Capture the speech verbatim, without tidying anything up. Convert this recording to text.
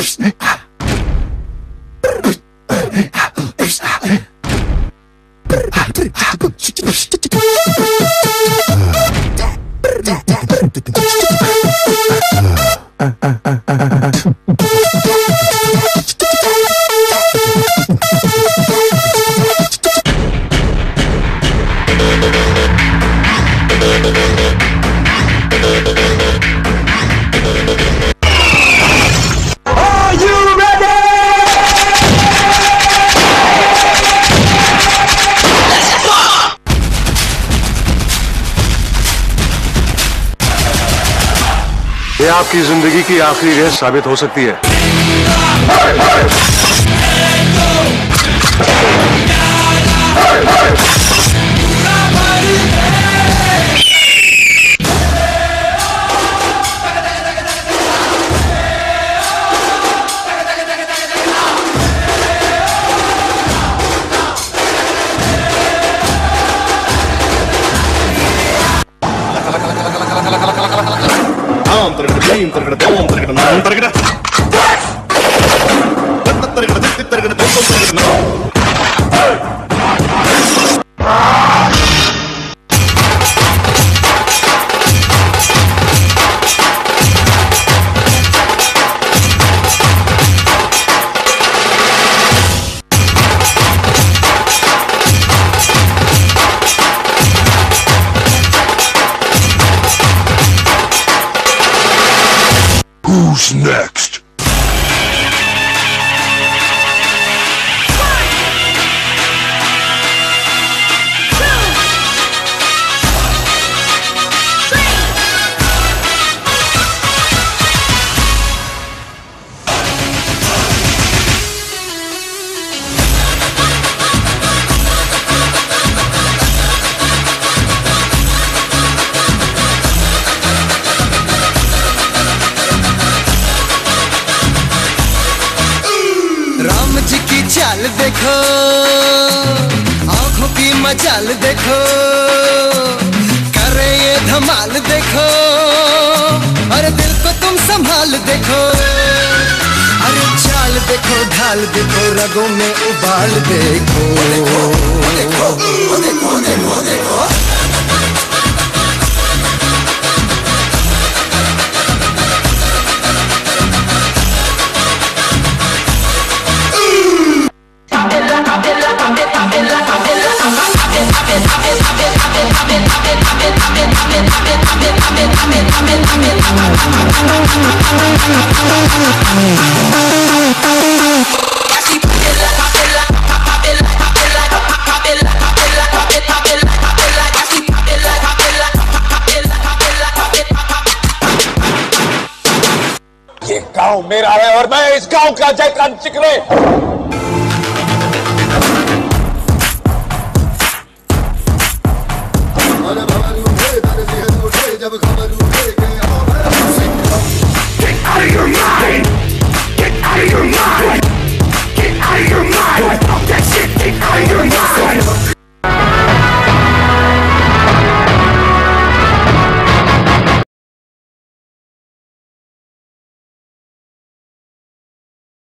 ये आपकी जिंदगी की आखिरी रेस साबित हो सकती है। Who's next? राम जी की चाल देखो, आंखों की मचाल देखो, करे ये धमाल देखो, अरे दिल को तुम संभाल देखो, अरे चाल देखो, ढाल देखो, रगों में उबाल देखो, देखो, देखो, देखो, देखो, देखो। ये गांव मेरा है और मैं इस गांव का जयकान चिकरे। भले भले